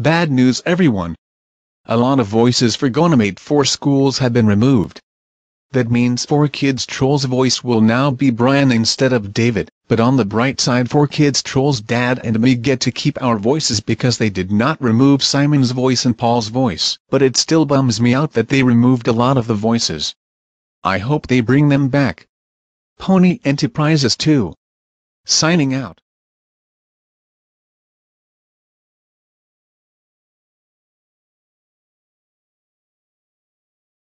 Bad news everyone. A lot of voices for Goanimate 4 schools have been removed. That means 4Kids Troll's voice will now be Brian instead of David, but on the bright side 4Kids Troll's dad and me get to keep our voices because they did not remove Simon's voice and Paul's voice. But it still bums me out that they removed a lot of the voices. I hope they bring them back. Pony Enterprises 2. Signing out.